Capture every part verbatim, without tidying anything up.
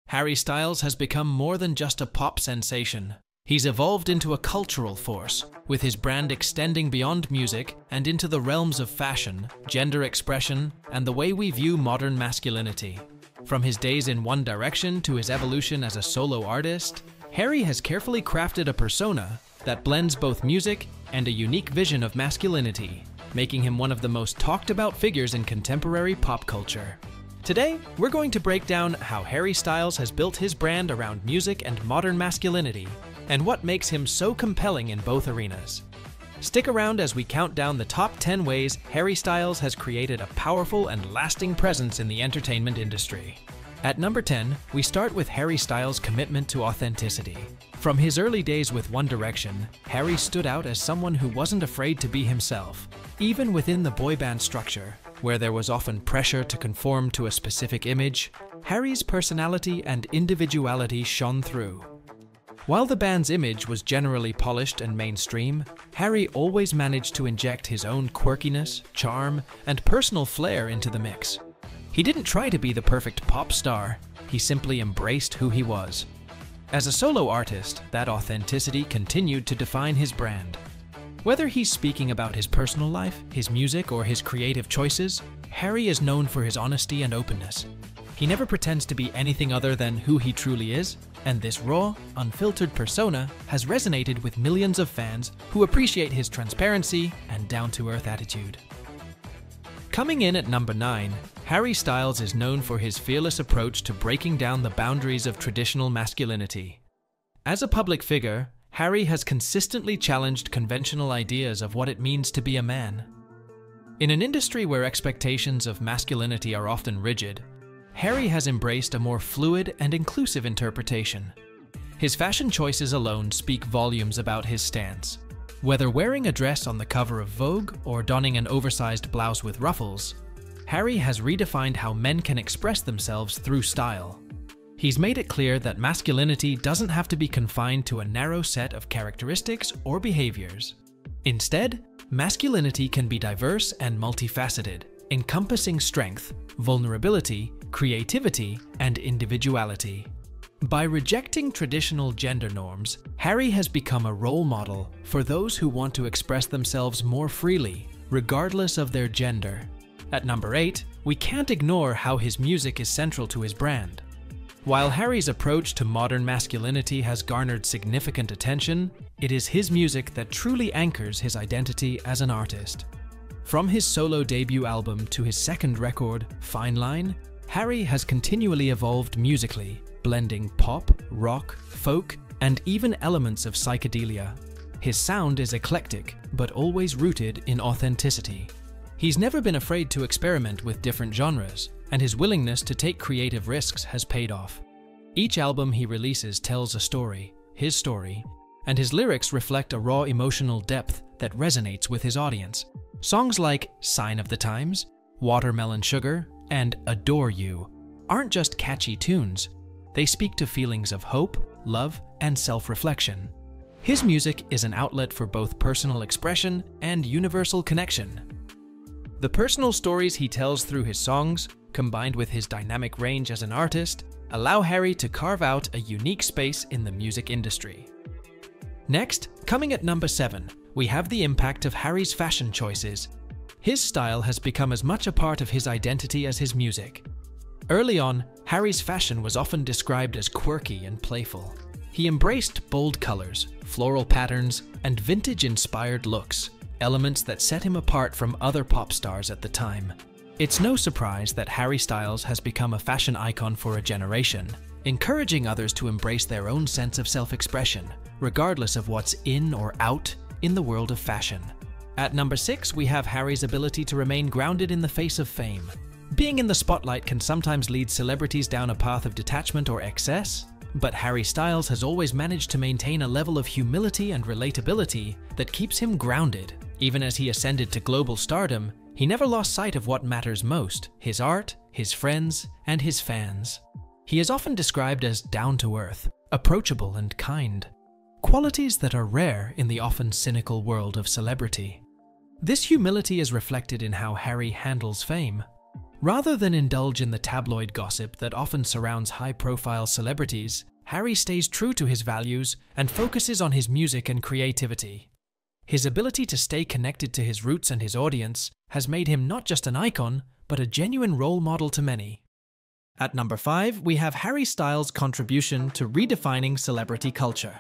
Harry Styles has become more than just a pop sensation. He's evolved into a cultural force, with his brand extending beyond music and into the realms of fashion, gender expression, and the way we view modern masculinity. From his days in One Direction to his evolution as a solo artist, Harry has carefully crafted a persona that blends both music and a unique vision of masculinity, making him one of the most talked about figures in contemporary pop culture. Today, we're going to break down how Harry Styles has built his brand around music and modern masculinity, and what makes him so compelling in both arenas. Stick around as we count down the top ten ways Harry Styles has created a powerful and lasting presence in the entertainment industry. At number ten, we start with Harry Styles' commitment to authenticity. From his early days with One Direction, Harry stood out as someone who wasn't afraid to be himself. Even within the boy band structure, where there was often pressure to conform to a specific image, Harry's personality and individuality shone through. While the band's image was generally polished and mainstream, Harry always managed to inject his own quirkiness, charm, and personal flair into the mix. He didn't try to be the perfect pop star, he simply embraced who he was. As a solo artist, that authenticity continued to define his brand. Whether he's speaking about his personal life, his music, or his creative choices, Harry is known for his honesty and openness. He never pretends to be anything other than who he truly is, and this raw, unfiltered persona has resonated with millions of fans who appreciate his transparency and down-to-earth attitude. Coming in at number nine, Harry Styles is known for his fearless approach to breaking down the boundaries of traditional masculinity. As a public figure, Harry has consistently challenged conventional ideas of what it means to be a man. In an industry where expectations of masculinity are often rigid, Harry has embraced a more fluid and inclusive interpretation. His fashion choices alone speak volumes about his stance. Whether wearing a dress on the cover of Vogue or donning an oversized blouse with ruffles, Harry has redefined how men can express themselves through style. He's made it clear that masculinity doesn't have to be confined to a narrow set of characteristics or behaviors. Instead, masculinity can be diverse and multifaceted, encompassing strength, vulnerability, creativity, and individuality. By rejecting traditional gender norms, Harry has become a role model for those who want to express themselves more freely, regardless of their gender. At number eight, we can't ignore how his music is central to his brand. While Harry's approach to modern masculinity has garnered significant attention, it is his music that truly anchors his identity as an artist. From his solo debut album to his second record, Fine Line, Harry has continually evolved musically, blending pop, rock, folk, and even elements of psychedelia. His sound is eclectic, but always rooted in authenticity. He's never been afraid to experiment with different genres, and his willingness to take creative risks has paid off. Each album he releases tells a story, his story, and his lyrics reflect a raw emotional depth that resonates with his audience. Songs like Sign of the Times, Watermelon Sugar, and Adore You aren't just catchy tunes. They speak to feelings of hope, love, and self-reflection. His music is an outlet for both personal expression and universal connection. The personal stories he tells through his songs, combined with his dynamic range as an artist, allow Harry to carve out a unique space in the music industry. Next, coming at number seven, we have the impact of Harry's fashion choices. His style has become as much a part of his identity as his music. Early on, Harry's fashion was often described as quirky and playful. He embraced bold colors, floral patterns, and vintage-inspired looks, elements that set him apart from other pop stars at the time. It's no surprise that Harry Styles has become a fashion icon for a generation, encouraging others to embrace their own sense of self-expression, regardless of what's in or out in the world of fashion. At number six, we have Harry's ability to remain grounded in the face of fame. Being in the spotlight can sometimes lead celebrities down a path of detachment or excess, but Harry Styles has always managed to maintain a level of humility and relatability that keeps him grounded. Even as he ascended to global stardom, he never lost sight of what matters most: his art, his friends, and his fans. He is often described as down-to-earth, approachable, and kind, qualities that are rare in the often cynical world of celebrity. This humility is reflected in how Harry handles fame. Rather than indulge in the tabloid gossip that often surrounds high-profile celebrities, Harry stays true to his values and focuses on his music and creativity. His ability to stay connected to his roots and his audience has made him not just an icon, but a genuine role model to many. At number five, we have Harry Styles' contribution to redefining celebrity culture.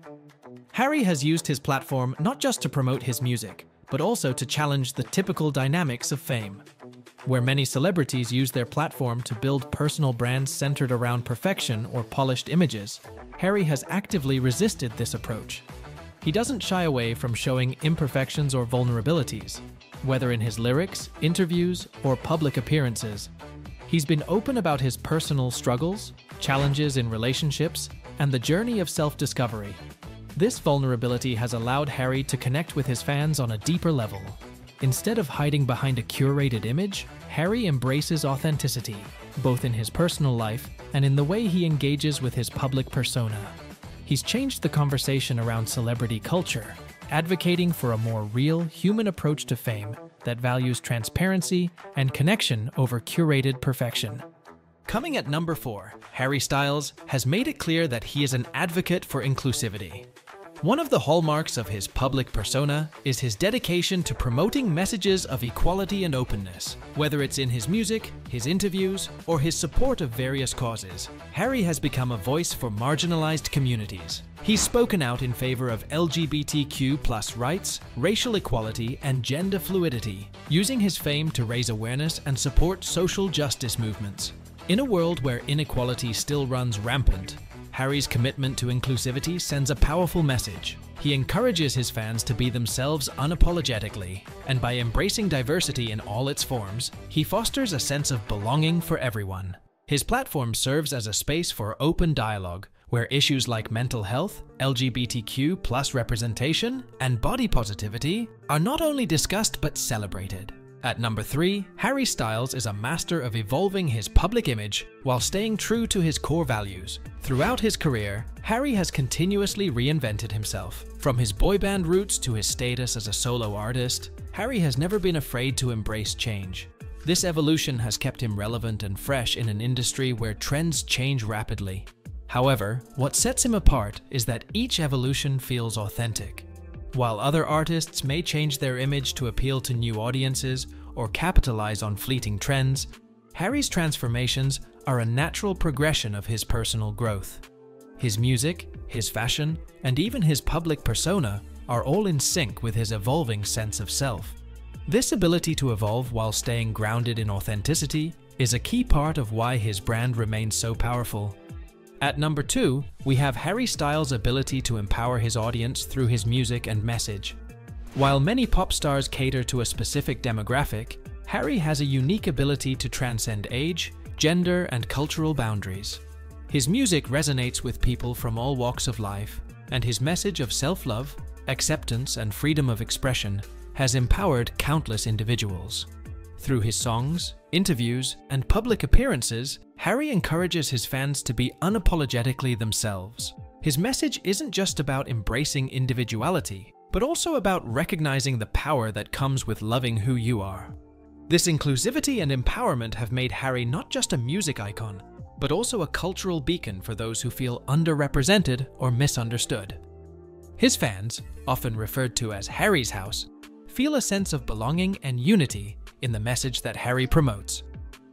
Harry has used his platform not just to promote his music, but also to challenge the typical dynamics of fame. Where many celebrities use their platform to build personal brands centered around perfection or polished images, Harry has actively resisted this approach. He doesn't shy away from showing imperfections or vulnerabilities, whether in his lyrics, interviews, or public appearances. He's been open about his personal struggles, challenges in relationships, and the journey of self-discovery. This vulnerability has allowed Harry to connect with his fans on a deeper level. Instead of hiding behind a curated image, Harry embraces authenticity, both in his personal life and in the way he engages with his public persona. He's changed the conversation around celebrity culture, advocating for a more real, human approach to fame that values transparency and connection over curated perfection. Coming at number four, Harry Styles has made it clear that he is an advocate for inclusivity. One of the hallmarks of his public persona is his dedication to promoting messages of equality and openness. Whether it's in his music, his interviews, or his support of various causes, Harry has become a voice for marginalized communities. He's spoken out in favor of L G B T Q plus rights, racial equality, and gender fluidity, using his fame to raise awareness and support social justice movements. In a world where inequality still runs rampant, Harry's commitment to inclusivity sends a powerful message. He encourages his fans to be themselves unapologetically, and by embracing diversity in all its forms, he fosters a sense of belonging for everyone. His platform serves as a space for open dialogue, where issues like mental health, L G B T Q plus representation, and body positivity are not only discussed but celebrated. At number three, Harry Styles is a master of evolving his public image while staying true to his core values. Throughout his career, Harry has continuously reinvented himself. From his boy band roots to his status as a solo artist, Harry has never been afraid to embrace change. This evolution has kept him relevant and fresh in an industry where trends change rapidly. However, what sets him apart is that each evolution feels authentic. While other artists may change their image to appeal to new audiences or capitalize on fleeting trends, Harry's transformations are a natural progression of his personal growth. His music, his fashion, and even his public persona are all in sync with his evolving sense of self. This ability to evolve while staying grounded in authenticity is a key part of why his brand remains so powerful. At number two, we have Harry Styles' ability to empower his audience through his music and message. While many pop stars cater to a specific demographic, Harry has a unique ability to transcend age, gender, and cultural boundaries. His music resonates with people from all walks of life, and his message of self-love, acceptance, and freedom of expression has empowered countless individuals. Through his songs, interviews, and public appearances, Harry encourages his fans to be unapologetically themselves. His message isn't just about embracing individuality, but also about recognizing the power that comes with loving who you are. This inclusivity and empowerment have made Harry not just a music icon, but also a cultural beacon for those who feel underrepresented or misunderstood. His fans, often referred to as Harry's House, feel a sense of belonging and unity in the message that Harry promotes.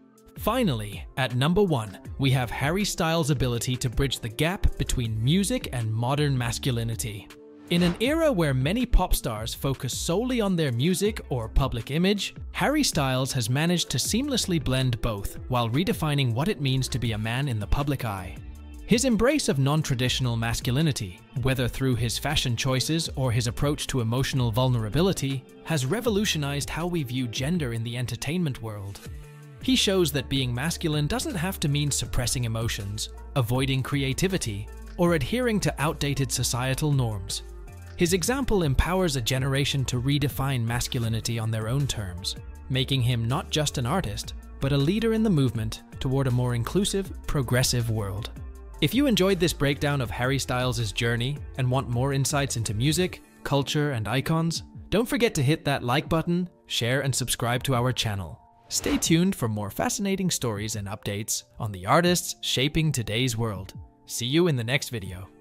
Finally, at number one, we have Harry Styles' ability to bridge the gap between music and modern masculinity. In an era where many pop stars focus solely on their music or public image, Harry Styles has managed to seamlessly blend both while redefining what it means to be a man in the public eye. His embrace of non-traditional masculinity, whether through his fashion choices or his approach to emotional vulnerability, has revolutionized how we view gender in the entertainment world. He shows that being masculine doesn't have to mean suppressing emotions, avoiding creativity, or adhering to outdated societal norms. His example empowers a generation to redefine masculinity on their own terms, making him not just an artist, but a leader in the movement toward a more inclusive, progressive world. If you enjoyed this breakdown of Harry Styles' journey and want more insights into music, culture, and icons, don't forget to hit that like button, share, and subscribe to our channel. Stay tuned for more fascinating stories and updates on the artists shaping today's world. See you in the next video.